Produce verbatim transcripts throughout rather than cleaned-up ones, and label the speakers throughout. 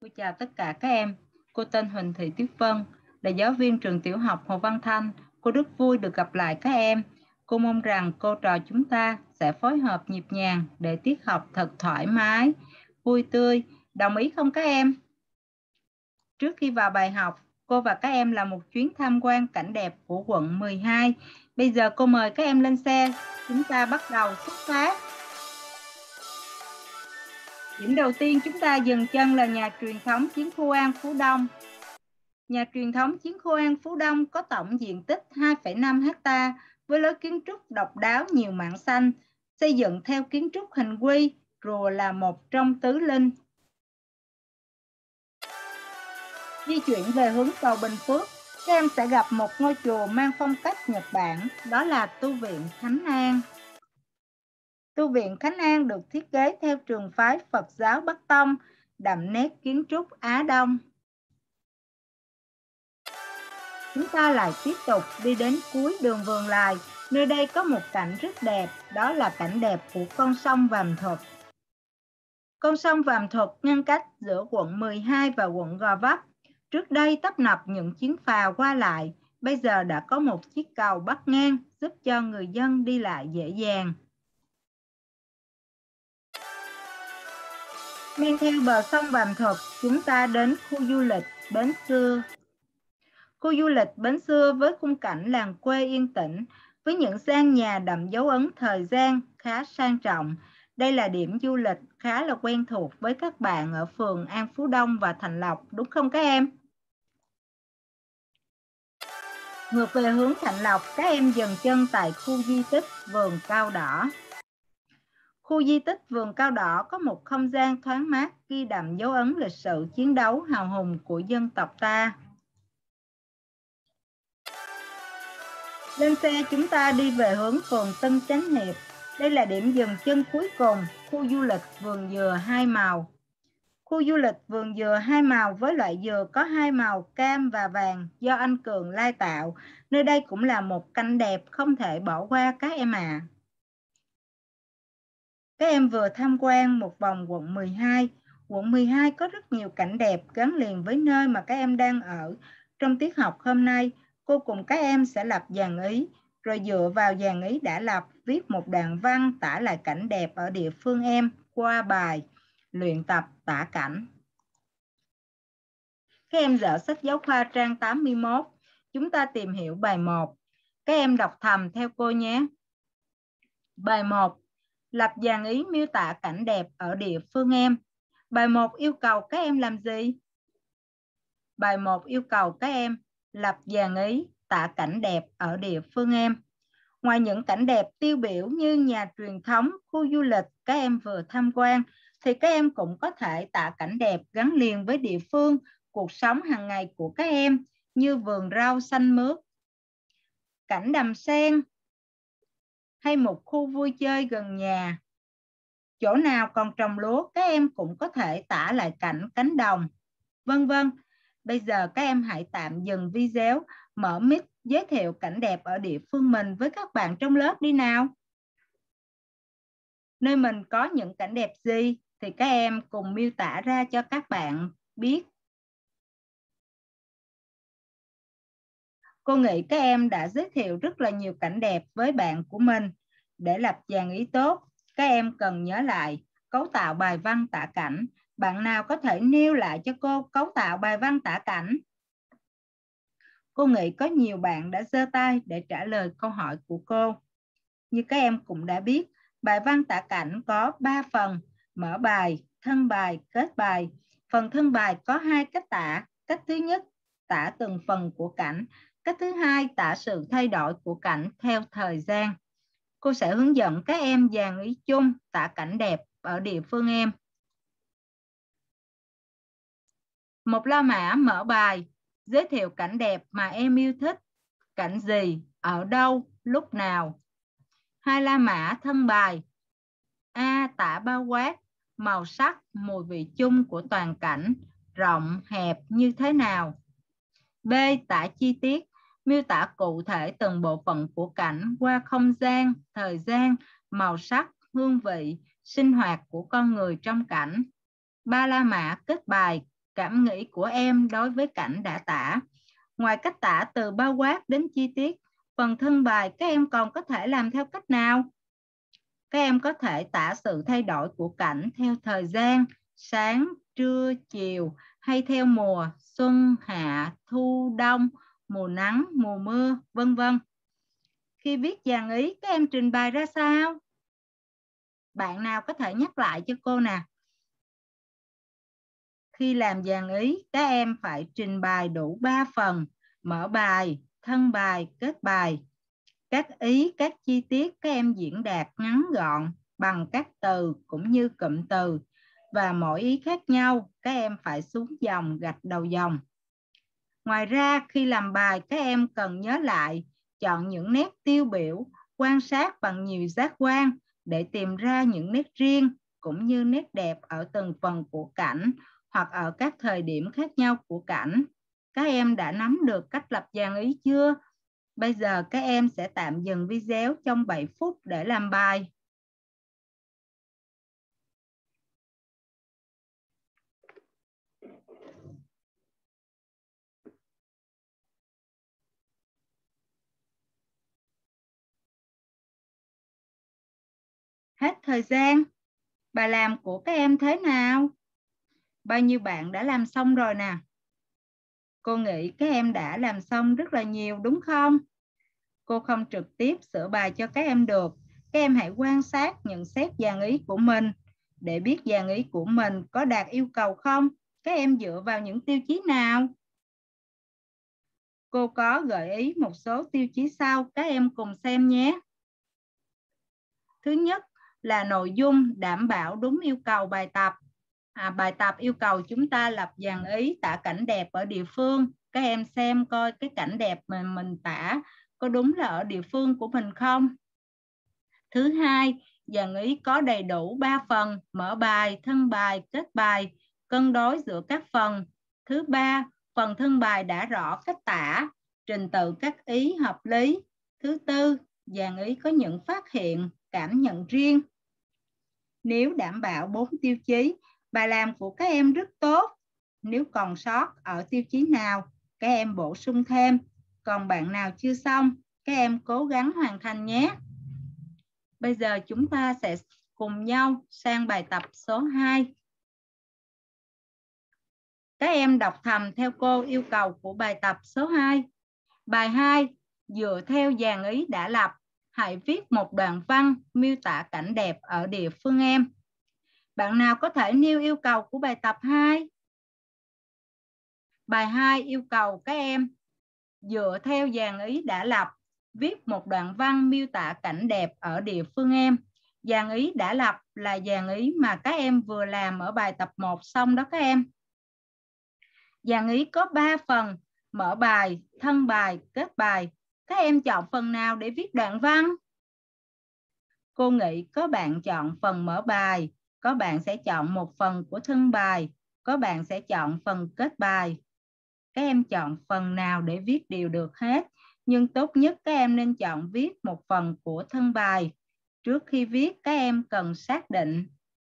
Speaker 1: Cô chào tất cả các em. Cô tên Huỳnh Thị Tuyết Vân, là giáo viên trường tiểu học Hồ Văn Thanh. Cô rất vui được gặp lại các em. Cô mong rằng cô trò chúng ta sẽ phối hợp nhịp nhàng để tiết học thật thoải mái, vui tươi. Đồng ý không các em? Trước khi vào bài học, cô và các em làm một chuyến tham quan cảnh đẹp của quận mười hai. Bây giờ cô mời các em lên xe. Chúng ta bắt đầu xuất phát. Điểm đầu tiên chúng ta dừng chân là nhà truyền thống Chiến khu An Phú Đông. Nhà truyền thống Chiến khu An Phú Đông có tổng diện tích hai phẩy năm héc ta với lối kiến trúc độc đáo nhiều mảng xanh, xây dựng theo kiến trúc hình quy, rùa là một trong tứ linh. Di chuyển về hướng cầu Bình Phước, các em sẽ gặp một ngôi chùa mang phong cách Nhật Bản, đó là Tu viện Khánh An. Tu viện Khánh An được thiết kế theo trường phái Phật giáo Bắc Tông, đậm nét kiến trúc Á Đông. Chúng ta lại tiếp tục đi đến cuối đường Vườn Lài. Nơi đây có một cảnh rất đẹp, đó là cảnh đẹp của con sông Vàm Thuật. Con sông Vàm Thuật ngăn cách giữa quận mười hai và quận Gò Vấp. Trước đây tấp nập những chuyến phà qua lại, bây giờ đã có một chiếc cầu bắc ngang giúp cho người dân đi lại dễ dàng. Men theo bờ sông Vàm Thuật, chúng ta đến khu du lịch Bến Xưa. Khu du lịch Bến Xưa với khung cảnh làng quê yên tĩnh, với những gian nhà đậm dấu ấn thời gian khá sang trọng. Đây là điểm du lịch khá là quen thuộc với các bạn ở phường An Phú Đông và Thạnh Lộc, đúng không các em? Ngược về hướng Thạnh Lộc, các em dừng chân tại khu di tích Vườn Cao Đỏ. Khu di tích Vườn Cao Đỏ có một không gian thoáng mát ghi đậm dấu ấn lịch sử chiến đấu hào hùng của dân tộc ta. Lên xe chúng ta đi về hướng phường Tân Chánh Hiệp. Đây là điểm dừng chân cuối cùng, khu du lịch Vườn Dừa Hai Màu. Khu du lịch Vườn Dừa Hai Màu với loại dừa có hai màu cam và vàng do anh Cường lai tạo. Nơi đây cũng là một cảnh đẹp không thể bỏ qua các em ạ. À. Các em vừa tham quan một vòng quận mười hai. Quận mười hai có rất nhiều cảnh đẹp gắn liền với nơi mà các em đang ở. Trong tiết học hôm nay, cô cùng các em sẽ lập dàn ý, rồi dựa vào dàn ý đã lập, viết một đoạn văn tả lại cảnh đẹp ở địa phương em qua bài luyện tập tả cảnh. Các em dở sách giáo khoa trang tám mươi mốt. Chúng ta tìm hiểu bài một. Các em đọc thầm theo cô nhé. Bài một. Lập dàn ý miêu tả cảnh đẹp ở địa phương em. Bài một yêu cầu các em làm gì? Bài một yêu cầu các em lập dàn ý tả cảnh đẹp ở địa phương em. Ngoài những cảnh đẹp tiêu biểu như nhà truyền thống, khu du lịch các em vừa tham quan, thì các em cũng có thể tả cảnh đẹp gắn liền với địa phương, cuộc sống hàng ngày của các em như vườn rau xanh mướt, cảnh đầm sen hay một khu vui chơi gần nhà. Chỗ nào còn trồng lúa các em cũng có thể tả lại cảnh cánh đồng, vân vân. Bây giờ các em hãy tạm dừng video, mở mic giới thiệu cảnh đẹp ở địa phương mình với các bạn trong lớp đi nào. Nơi mình có những cảnh đẹp gì thì các em cùng miêu tả ra cho các bạn biết. Cô nghĩ các em đã giới thiệu rất là nhiều cảnh đẹp với bạn của mình. Để lập dàn ý tốt, các em cần nhớ lại cấu tạo bài văn tả cảnh. Bạn nào có thể nêu lại cho cô cấu tạo bài văn tả cảnh? Cô nghĩ có nhiều bạn đã giơ tay để trả lời câu hỏi của cô. Như các em cũng đã biết, bài văn tả cảnh có ba phần: mở bài, thân bài, kết bài. Phần thân bài có hai cách tả. Cách thứ nhất, tả từng phần của cảnh. Cách thứ hai, tả sự thay đổi của cảnh theo thời gian. Cô sẽ hướng dẫn các em dàn ý chung tả cảnh đẹp ở địa phương em. Một la mã mở bài, giới thiệu cảnh đẹp mà em yêu thích. Cảnh gì, ở đâu, lúc nào. Hai la mã thân bài. A. Tả bao quát, màu sắc, mùi vị chung của toàn cảnh, rộng, hẹp như thế nào. B. Tả chi tiết, miêu tả cụ thể từng bộ phận của cảnh qua không gian, thời gian, màu sắc, hương vị, sinh hoạt của con người trong cảnh. Ba la mã kết bài, cảm nghĩ của em đối với cảnh đã tả. Ngoài cách tả từ bao quát đến chi tiết, phần thân bài các em còn có thể làm theo cách nào? Các em có thể tả sự thay đổi của cảnh theo thời gian, sáng, trưa, chiều, hay theo mùa, xuân, hạ, thu, đông, mùa nắng, mùa mưa, vân vân. Khi viết dàn ý, các em trình bày ra sao? Bạn nào có thể nhắc lại cho cô nè? Khi làm dàn ý, các em phải trình bày đủ ba phần: mở bài, thân bài, kết bài. Các ý, các chi tiết các em diễn đạt ngắn gọn bằng các từ cũng như cụm từ, và mỗi ý khác nhau các em phải xuống dòng gạch đầu dòng. Ngoài ra, khi làm bài, các em cần nhớ lại, chọn những nét tiêu biểu, quan sát bằng nhiều giác quan để tìm ra những nét riêng cũng như nét đẹp ở từng phần của cảnh hoặc ở các thời điểm khác nhau của cảnh. Các em đã nắm được cách lập dàn ý chưa? Bây giờ các em sẽ tạm dừng video trong bảy phút để làm bài. Hết thời gian. Bài làm của các em thế nào? Bao nhiêu bạn đã làm xong rồi nè? Cô nghĩ các em đã làm xong rất là nhiều đúng không? Cô không trực tiếp sửa bài cho các em được. Các em hãy quan sát, nhận xét dàn ý của mình để biết dàn ý của mình có đạt yêu cầu không. Các em dựa vào những tiêu chí nào? Cô có gợi ý một số tiêu chí sau, các em cùng xem nhé. Thứ nhất là nội dung đảm bảo đúng yêu cầu bài tập. À, bài tập yêu cầu chúng ta lập dàn ý tả cảnh đẹp ở địa phương. Các em xem coi cái cảnh đẹp mà mình tả có đúng là ở địa phương của mình không? Thứ hai, dàn ý có đầy đủ ba phần: mở bài, thân bài, kết bài, cân đối giữa các phần. Thứ ba, phần thân bài đã rõ cách tả, trình tự các ý hợp lý. Thứ tư, dàn ý có những phát hiện, cảm nhận riêng. Nếu đảm bảo bốn tiêu chí, bài làm của các em rất tốt. Nếu còn sót ở tiêu chí nào, các em bổ sung thêm. Còn bạn nào chưa xong, các em cố gắng hoàn thành nhé. Bây giờ chúng ta sẽ cùng nhau sang bài tập số hai. Các em đọc thầm theo cô yêu cầu của bài tập số hai. Bài hai, dựa theo dàn ý đã lập, hãy viết một đoạn văn miêu tả cảnh đẹp ở địa phương em. Bạn nào có thể nêu yêu cầu của bài tập hai? Bài hai yêu cầu các em dựa theo dàn ý đã lập, viết một đoạn văn miêu tả cảnh đẹp ở địa phương em. Dàn ý đã lập là dàn ý mà các em vừa làm ở bài tập một xong đó các em. Dàn ý có ba phần: mở bài, thân bài, kết bài. Các em chọn phần nào để viết đoạn văn? Cô nghĩ có bạn chọn phần mở bài, có bạn sẽ chọn một phần của thân bài, có bạn sẽ chọn phần kết bài. Các em chọn phần nào để viết đều được hết, nhưng tốt nhất các em nên chọn viết một phần của thân bài. Trước khi viết, các em cần xác định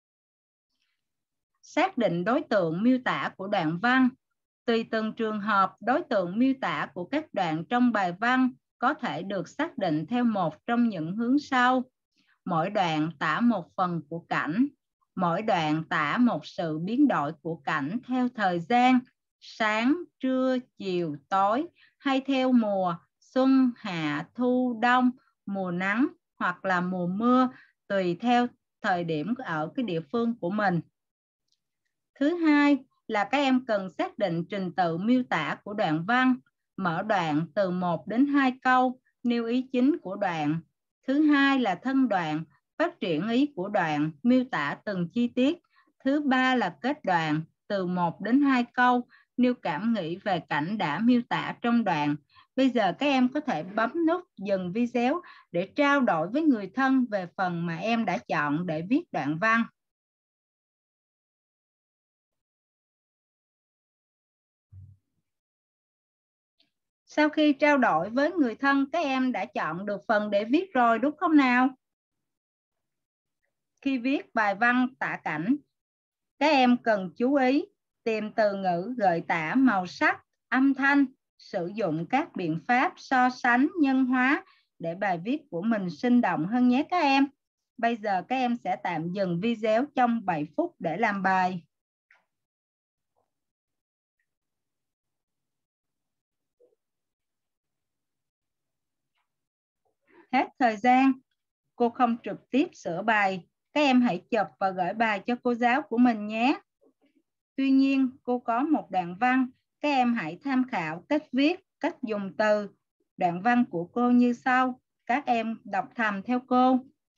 Speaker 1: xác định đối tượng miêu tả của đoạn văn. Tùy từng trường hợp, đối tượng miêu tả của các đoạn trong bài văn có thể được xác định theo một trong những hướng sau. Mỗi đoạn tả một phần của cảnh. Mỗi đoạn tả một sự biến đổi của cảnh theo thời gian, sáng, trưa, chiều, tối, hay theo mùa, xuân, hạ, thu, đông, mùa nắng hoặc là mùa mưa, tùy theo thời điểm ở cái địa phương của mình. Thứ hai là các em cần xác định trình tự miêu tả của đoạn văn. Mở đoạn từ một đến hai câu, nêu ý chính của đoạn. Thứ hai là thân đoạn, phát triển ý của đoạn, miêu tả từng chi tiết. Thứ ba là kết đoạn, từ một đến hai câu, nêu cảm nghĩ về cảnh đã miêu tả trong đoạn. Bây giờ các em có thể bấm nút dừng video để trao đổi với người thân về phần mà em đã chọn để viết đoạn văn. Sau khi trao đổi với người thân, các em đã chọn được phần để viết rồi đúng không nào? Khi viết bài văn tả cảnh, các em cần chú ý Tìm từ ngữ gợi tả màu sắc, âm thanh, sử dụng các biện pháp so sánh, nhân hóa để bài viết của mình sinh động hơn nhé các em. Bây giờ các em sẽ tạm dừng video trong bảy phút để làm bài. Hết thời gian, cô không trực tiếp sửa bài. Các em hãy chụp và gửi bài cho cô giáo của mình nhé. Tuy nhiên, cô có một đoạn văn. Các em hãy tham khảo cách viết, cách dùng từ. Đoạn văn của cô như sau. Các em đọc thầm theo cô.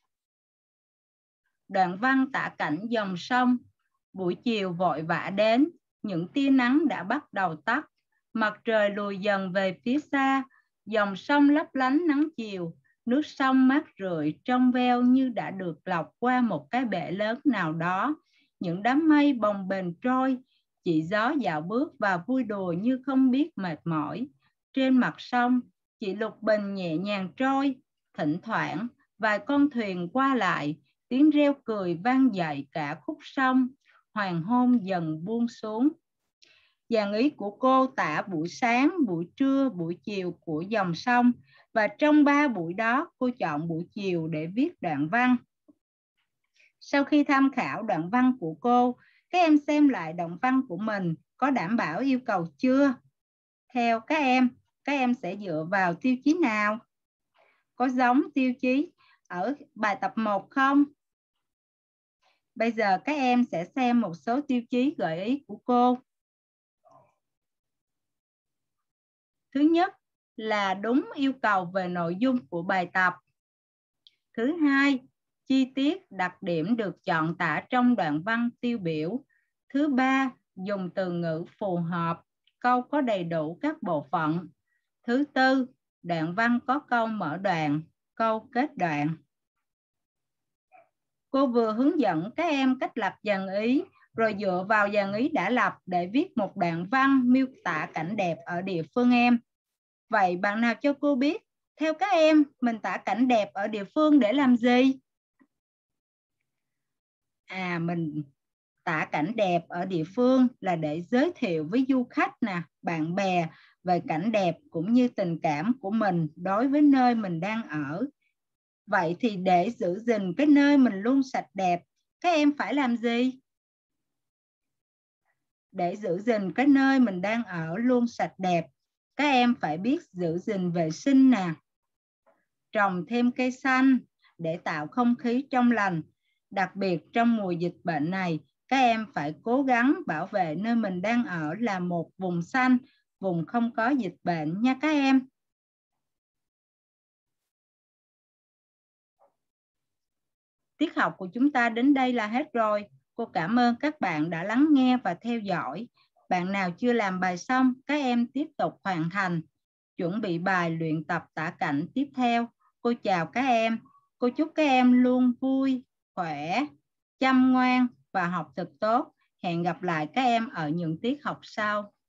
Speaker 1: Đoạn văn tả cảnh dòng sông. Buổi chiều vội vã đến, những tia nắng đã bắt đầu tắt. Mặt trời lùi dần về phía xa, dòng sông lấp lánh nắng chiều. Nước sông mát rượi trong veo như đã được lọc qua một cái bể lớn nào đó. Những đám mây bồng bềnh trôi, chị gió dạo bước và vui đùa như không biết mệt mỏi. Trên mặt sông, chị lục bình nhẹ nhàng trôi, thỉnh thoảng vài con thuyền qua lại, tiếng reo cười vang dậy cả khúc sông. Hoàng hôn dần buông xuống. Dàn ý của cô tả buổi sáng, buổi trưa, buổi chiều của dòng sông, và trong ba buổi đó cô chọn buổi chiều để viết đoạn văn. Sau khi tham khảo đoạn văn của cô, các em xem lại đoạn văn của mình có đảm bảo yêu cầu chưa? Theo các em, các em sẽ dựa vào tiêu chí nào? Có giống tiêu chí ở bài tập một không? Bây giờ các em sẽ xem một số tiêu chí gợi ý của cô. Thứ nhất là đúng yêu cầu về nội dung của bài tập. Thứ hai, chi tiết đặc điểm được chọn tả trong đoạn văn tiêu biểu. Thứ ba, dùng từ ngữ phù hợp, câu có đầy đủ các bộ phận. Thứ tư, đoạn văn có câu mở đoạn, câu kết đoạn. Cô vừa hướng dẫn các em cách lập dàn ý, rồi dựa vào dàn ý đã lập để viết một đoạn văn miêu tả cảnh đẹp ở địa phương em. Vậy bạn nào cho cô biết, theo các em, mình tả cảnh đẹp ở địa phương để làm gì? À, mình tả cảnh đẹp ở địa phương là để giới thiệu với du khách nè, bạn bè về cảnh đẹp cũng như tình cảm của mình đối với nơi mình đang ở. Vậy thì để giữ gìn cái nơi mình luôn sạch đẹp, các em phải làm gì? Để giữ gìn cái nơi mình đang ở luôn sạch đẹp, các em phải biết giữ gìn vệ sinh nè, trồng thêm cây xanh để tạo không khí trong lành. Đặc biệt trong mùa dịch bệnh này, các em phải cố gắng bảo vệ nơi mình đang ở là một vùng xanh, vùng không có dịch bệnh nha các em. Tiết học của chúng ta đến đây là hết rồi. Cô cảm ơn các bạn đã lắng nghe và theo dõi. Bạn nào chưa làm bài xong, các em tiếp tục hoàn thành. Chuẩn bị bài luyện tập tả cảnh tiếp theo. Cô chào các em. Cô chúc các em luôn vui, khỏe, chăm ngoan và học thật tốt. Hẹn gặp lại các em ở những tiết học sau.